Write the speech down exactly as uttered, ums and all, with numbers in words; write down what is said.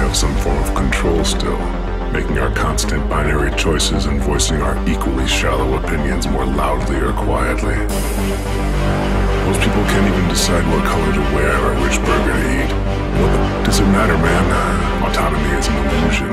have some form of control still, making our constant binary choices and voicing our equally shallow opinions more loudly or quietly. Most people can't even decide what color to wear or which burger to eat. What the does it matter, man? Autonomy is an illusion.